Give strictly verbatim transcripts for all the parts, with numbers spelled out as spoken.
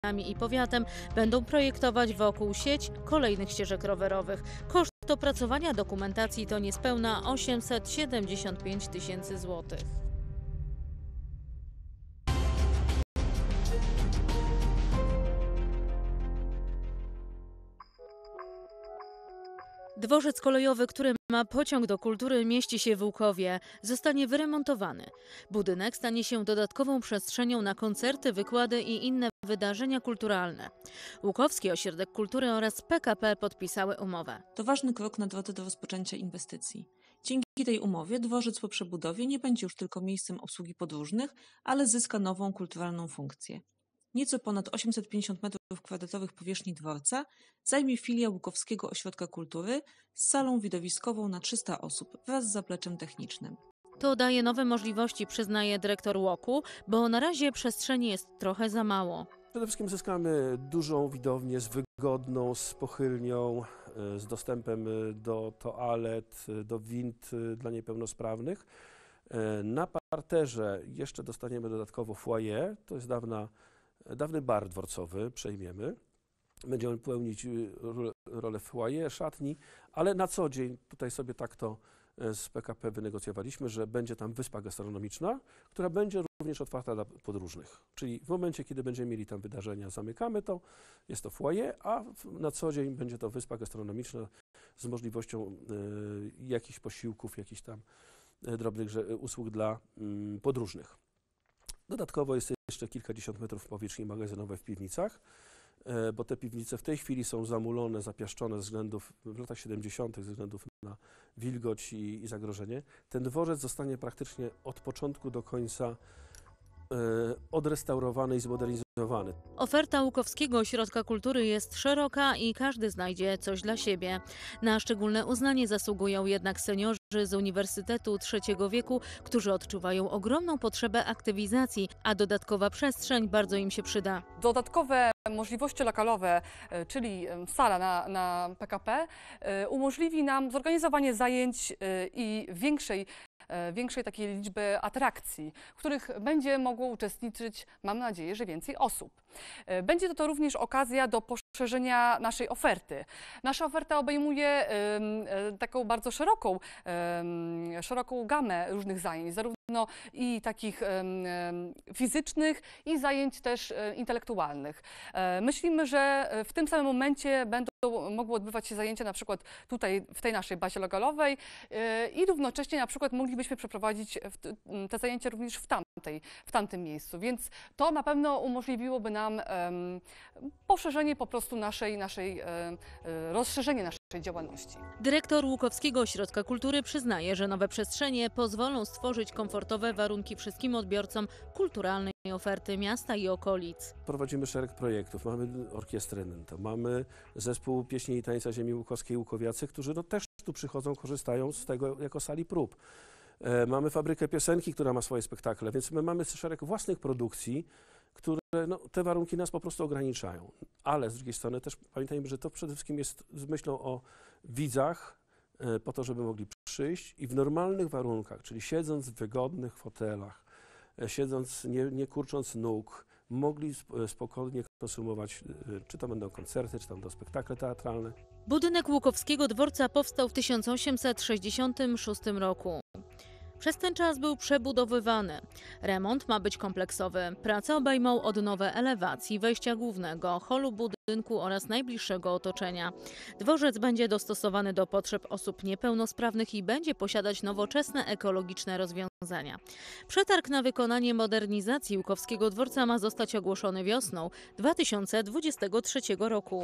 i powiatem będą projektować wokół sieć kolejnych ścieżek rowerowych. Koszt opracowania dokumentacji to niespełna osiemset siedemdziesiąt pięć tysięcy złotych. Dworzec kolejowy, który ma pociąg do kultury, mieści się w Łukowie. Zostanie wyremontowany. Budynek stanie się dodatkową przestrzenią na koncerty, wykłady i inne wydarzenia kulturalne. Łukowski Ośrodek Kultury oraz P K P podpisały umowę. To ważny krok na drodze do rozpoczęcia inwestycji. Dzięki tej umowie dworzec po przebudowie nie będzie już tylko miejscem obsługi podróżnych, ale zyska nową kulturalną funkcję. Nieco ponad osiemset pięćdziesiąt metrów kwadratowych powierzchni dworca zajmie filia Łukowskiego Ośrodka Kultury z salą widowiskową na trzysta osób wraz z zapleczem technicznym. To daje nowe możliwości, przyznaje dyrektor łoku, bo na razie przestrzeni jest trochę za mało. Przede wszystkim zyskamy dużą widownię z wygodną, z pochylnią, z dostępem do toalet, do wind dla niepełnosprawnych. Na parterze jeszcze dostaniemy dodatkowo foyer, to jest dawna Dawny bar dworcowy przejmiemy. Będziemy pełnić rolę foyer, szatni, ale na co dzień tutaj sobie tak to z P K P wynegocjowaliśmy, że będzie tam wyspa gastronomiczna, która będzie również otwarta dla podróżnych. Czyli w momencie, kiedy będziemy mieli tam wydarzenia, zamykamy to, jest to foyer, a na co dzień będzie to wyspa gastronomiczna z możliwością y, jakichś posiłków, jakichś tam y, drobnych usług dla y, podróżnych. Dodatkowo jest jeszcze kilkadziesiąt metrów powierzchni magazynowej w piwnicach, bo te piwnice w tej chwili są zamulone, zapiaszczone ze względów, w latach siedemdziesiątych ze względów na wilgoć i, i zagrożenie. Ten dworzec zostanie praktycznie od początku do końca e, odrestaurowany i zmodernizowany. Oferta Łukowskiego Ośrodka Kultury jest szeroka i każdy znajdzie coś dla siebie. Na szczególne uznanie zasługują jednak seniorzy z Uniwersytetu Trzeciego Wieku, którzy odczuwają ogromną potrzebę aktywizacji, a dodatkowa przestrzeń bardzo im się przyda. Dodatkowe możliwości lokalowe, czyli sala na, na P K P, umożliwi nam zorganizowanie zajęć i większej większej takiej liczby atrakcji, w których będzie mogło uczestniczyć, mam nadzieję, że więcej osób. Będzie to, to również okazja do poszerzenia naszej oferty. Nasza oferta obejmuje y, y, taką bardzo szeroką, y, szeroką gamę różnych zajęć, zarówno i takich y, y, fizycznych, i zajęć też y, intelektualnych. Y, myślimy, że w tym samym momencie będą mogły odbywać się zajęcia na przykład tutaj w tej naszej bazie lokalowej yy, i równocześnie na przykład moglibyśmy przeprowadzić w, te zajęcia również w, tamtej, w tamtym miejscu, więc to na pewno umożliwiłoby nam yy, poszerzenie po prostu naszej, naszej yy, yy, rozszerzenie naszej działalności. Dyrektor Łukowskiego Ośrodka Kultury przyznaje, że nowe przestrzenie pozwolą stworzyć komfortowe warunki wszystkim odbiorcom kulturalnej oferty miasta i okolic. Prowadzimy szereg projektów, mamy orkiestrę Nento, mamy zespół pieśni i tańca ziemi łukowskiej Łukowiacy, którzy no też tu przychodzą, korzystają z tego jako sali prób. E, mamy fabrykę piosenki, która ma swoje spektakle, więc my mamy szereg własnych produkcji, które no, te warunki nas po prostu ograniczają. Ale z drugiej strony też pamiętajmy, że to przede wszystkim jest z myślą o widzach, e, po to, żeby mogli przyjść i w normalnych warunkach, czyli siedząc w wygodnych fotelach, e, siedząc, nie, nie kurcząc nóg, mogli spokojnie konsumować, czy to będą koncerty, czy to będą spektakle teatralne. Budynek Łukowskiego Dworca powstał w tysiąc osiemset sześćdziesiątym szóstym roku. Przez ten czas był przebudowywany. Remont ma być kompleksowy. Prace obejmą odnowę elewacji, wejścia głównego, holu budynku oraz najbliższego otoczenia. Dworzec będzie dostosowany do potrzeb osób niepełnosprawnych i będzie posiadać nowoczesne, ekologiczne rozwiązania. Przetarg na wykonanie modernizacji Łukowskiego Dworca ma zostać ogłoszony wiosną dwa tysiące dwudziestego trzeciego roku.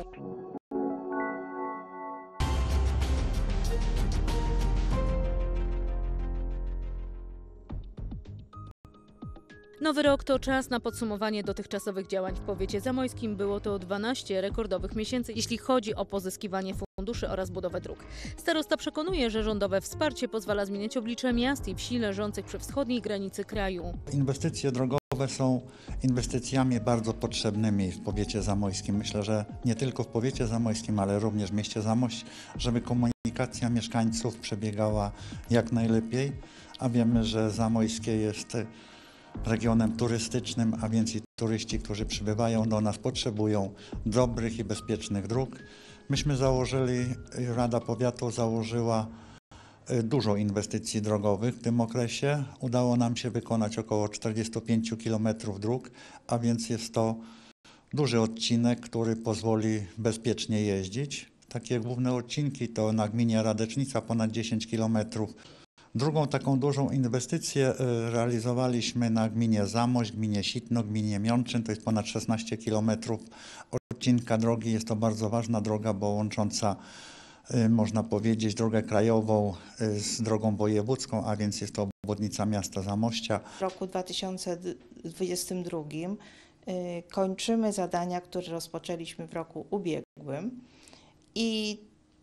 Nowy rok to czas na podsumowanie dotychczasowych działań w powiecie zamojskim. Było to dwanaście rekordowych miesięcy, jeśli chodzi o pozyskiwanie funduszy oraz budowę dróg. Starosta przekonuje, że rządowe wsparcie pozwala zmieniać oblicze miast i wsi leżących przy wschodniej granicy kraju. Inwestycje drogowe są inwestycjami bardzo potrzebnymi w powiecie zamojskim. Myślę, że nie tylko w powiecie zamojskim, ale również w mieście Zamość, żeby komunikacja mieszkańców przebiegała jak najlepiej, a wiemy, że Zamojskie jest regionem turystycznym, a więc i turyści, którzy przybywają do nas, potrzebują dobrych i bezpiecznych dróg. Myśmy założyli, Rada Powiatu założyła dużo inwestycji drogowych w tym okresie. Udało nam się wykonać około czterdzieści pięć kilometrów dróg, a więc jest to duży odcinek, który pozwoli bezpiecznie jeździć. Takie główne odcinki to na gminie Radecznica ponad dziesięć kilometrów. Drugą taką dużą inwestycję realizowaliśmy na gminie Zamość, gminie Sitno, gminie Miączyn, to jest ponad szesnaście kilometrów odcinka drogi. Jest to bardzo ważna droga, bo łącząca, można powiedzieć, drogę krajową z drogą wojewódzką, a więc jest to obwodnica miasta Zamościa. W roku dwa tysiące dwudziestym drugim kończymy zadania, które rozpoczęliśmy w roku ubiegłym i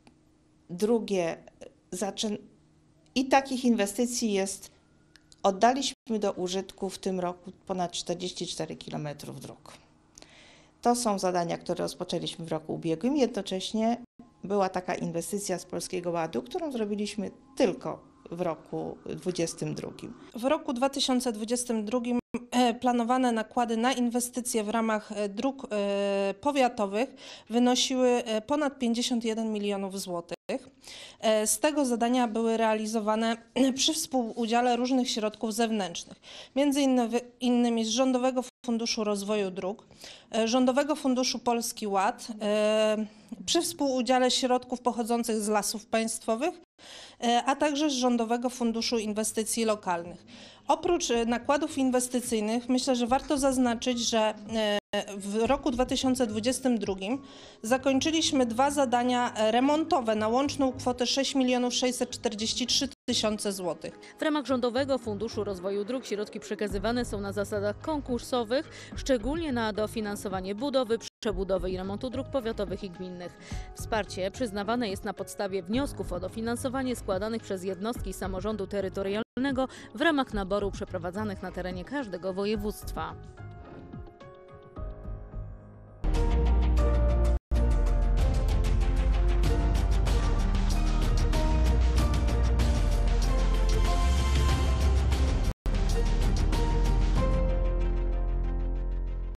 drugie zaczyn I takich inwestycji jest, oddaliśmy do użytku w tym roku ponad czterdzieści cztery kilometry dróg. To są zadania, które rozpoczęliśmy w roku ubiegłym. Jednocześnie była taka inwestycja z Polskiego Ładu, którą zrobiliśmy tylko w roku dwudziestym drugim. W roku dwa tysiące dwudziestym drugim planowane nakłady na inwestycje w ramach dróg powiatowych wynosiły ponad pięćdziesiąt jeden milionów złotych. Z tego zadania były realizowane przy współudziale różnych środków zewnętrznych, między innymi z Rządowego Funduszu Rozwoju Dróg, Rządowego Funduszu Polski Ład, przy współudziale środków pochodzących z Lasów Państwowych, a także z Rządowego Funduszu Inwestycji Lokalnych. Oprócz nakładów inwestycyjnych myślę, że warto zaznaczyć, że w roku dwa tysiące dwudziestym drugim zakończyliśmy dwa zadania remontowe na łączną kwotę sześć milionów sześćset czterdzieści trzy tysiące złotych. W ramach Rządowego Funduszu Rozwoju Dróg środki przekazywane są na zasadach konkursowych, szczególnie na dofinansowanie budowy, przebudowy i remontu dróg powiatowych i gminnych. Wsparcie przyznawane jest na podstawie wniosków o dofinansowanie składanych przez jednostki samorządu terytorialnego w ramach naboru przeprowadzanych na terenie każdego województwa.